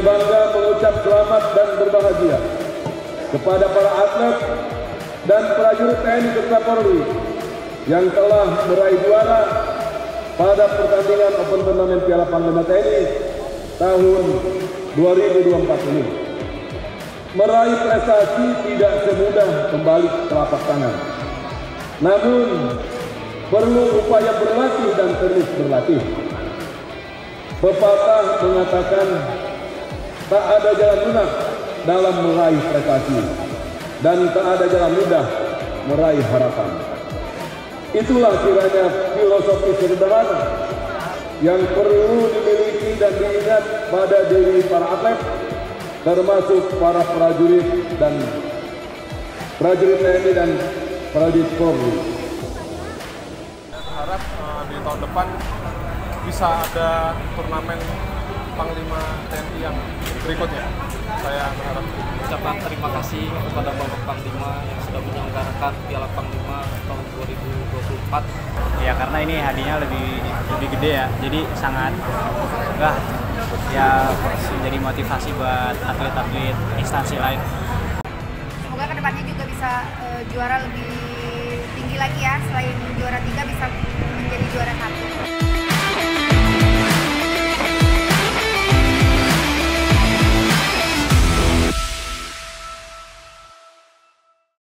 bangga mengucap selamat dan berbahagia kepada para atlet dan prajurit TNI serta Polri yang telah meraih juara pada pertandingan Open Turnamen Piala Panglima TNI tahun 2024 ini. Meraih prestasi tidak semudah kembali telapak tangan. Namun, perlu upaya berlatih dan terus berlatih. Pepatah mengatakan, tak ada jalan lunak dalam meraih prestasi, dan tak ada jalan mudah meraih harapan. Itulah kiranya filosofi sederhana yang perlu dimiliki dan diingat pada diri para atlet, termasuk para prajurit dan prajurit TNI dan prajurit Polri. Saya berharap di tahun depan bisa ada turnamen Panglima TNI yang berikutnya. Saya berharap. Ucapan terima kasih kepada Bapak Panglima yang sudah menyelenggarakan Piala Panglima tahun 2024. Ya karena ini hadiahnya lebih gede ya, jadi sangat ya menjadi motivasi buat atlet-atlet instansi lain. Semoga kedepannya juga bisa juara lebih tinggi lagi ya, selain juara 3 bisa menjadi juara 1.